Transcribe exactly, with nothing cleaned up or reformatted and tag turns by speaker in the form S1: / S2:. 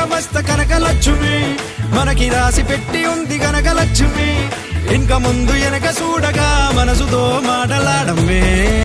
S1: మస్త కనకలక్ష్మి మనకి రాసి పెట్టి ఉంది కనకలక్ష్మి ఇంక ముందు వెనక చూడగా మనసుతో మాటలాడమే